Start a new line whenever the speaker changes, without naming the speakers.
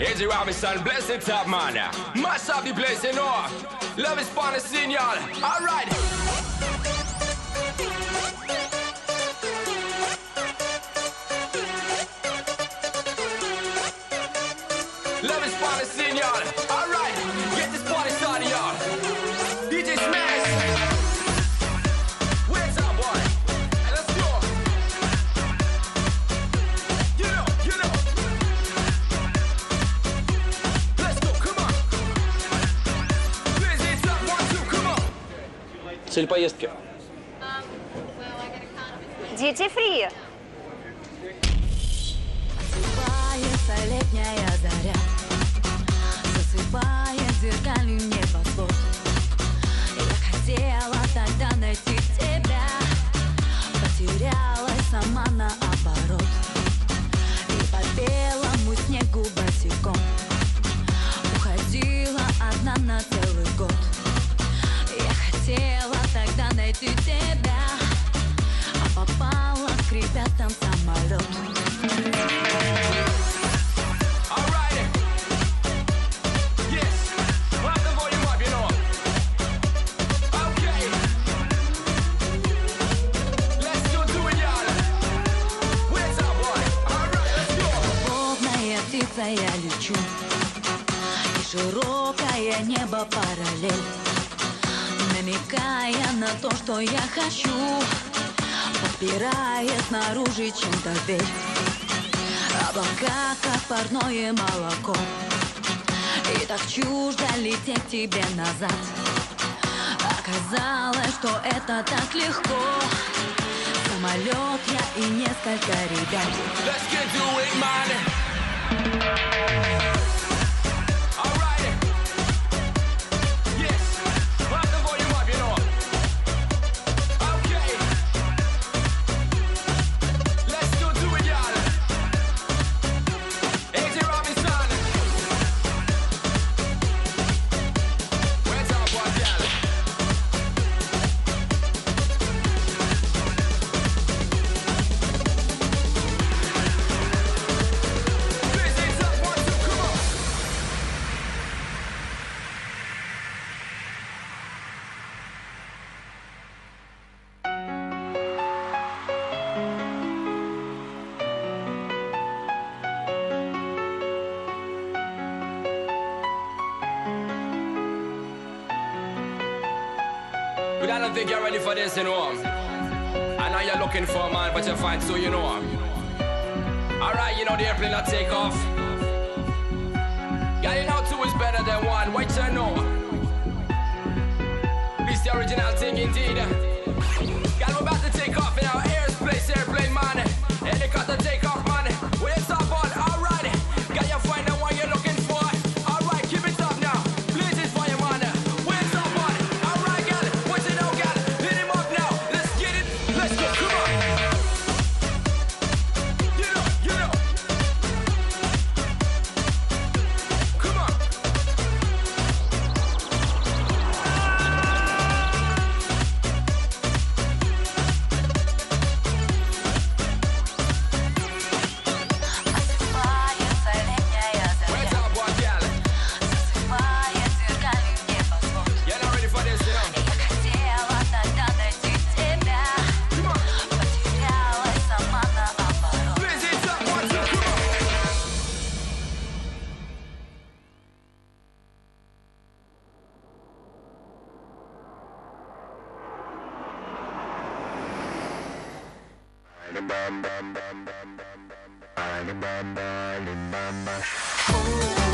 Eddie Robinson, bless it up, man. Mash up the place, you know. Love is fun to see y'all. All right. Love is fun to see y'all. All right. Get this party started, y'all. DJ Smash. Where's up, boy? Let's go. You know. Let's go, come on. Crazy, it's up, 1, 2, come on.
Цель поездки.
Duty free.
Засыпается летняя заря, засыпает зеркальный небосвод. Я хотела тогда найти тебя, потерялась сама наоборот. И по белому снегу босиком уходила одна на целый год. Я хотела тогда найти тебя, а попала к ребятам в самолет. Я лечу, и широкое небо параллель, намекая на то, что я хочу, подпирая снаружи чем-то дверь. Облака, как парное молоко, и так чуждо лететь к тебе назад. Оказалось, что это так легко. Самолет я и несколько ребят.
Let's get to it, man. But I don't think you're ready for this, you know. I know you're looking for a man, but you'll find two, you know. Alright, you know the airplane will take off. Yeah, you know two is better than one, what you know? It's the original thing indeed. Yeah, we're about to take off in our airspace, airplane, man. Helicopter take off, man. We're top on, alright. Can you find the one you're looking for? Alright, keep it up now. Please, it's for you, man. We're top on. Alright, girl. What you know, girl? Hit him up now. Let's get it. Let's go. Come on. You know. Come on.
Oh